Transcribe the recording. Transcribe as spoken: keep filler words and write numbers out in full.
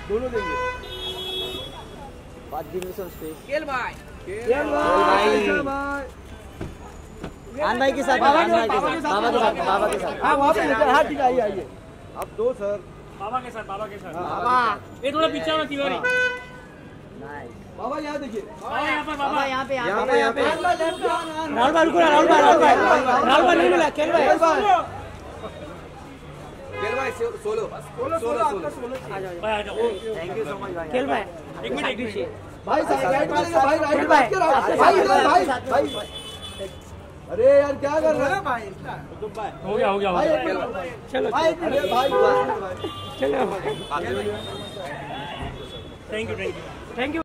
दोनों देंगे। बात गिव मी सम स्पेस। खेल भाई खेल भाई आन भाई के साथ, आन भाई के साथ, बाबा के साथ, बाबा के साथ। हाँ वहाँ पे लेकर, हाँ ठीक है, आइए आइए। अब दो सर। बाबा के साथ, बाबा के साथ। बाबा ये थोड़ा पीछे में तिवारी। बाबा यहाँ देखिए। बाबा यहाँ पर, बाबा बाबा यहाँ पे, यहाँ पे, यहाँ पे। राहुल भाई रुको, राहुल भाई, राहुल भाई, राहुल भाई नहीं मिला, खेल भाई, खेल भाई सोलो सोलो सोलो सोलो। भाई आ जाओ। थैंक यू सो मच भाई। खेल भाई एक मिनट, एक मिनट। भाई राइट मारेंगे भाई, राइट भाई, भाई भाई भाई। अरे यार क्या कर रहे हैं भाई? हो गया, हो गया, हो गया। चलो भाई अरे भाई चलो thank you, thank you, thank you.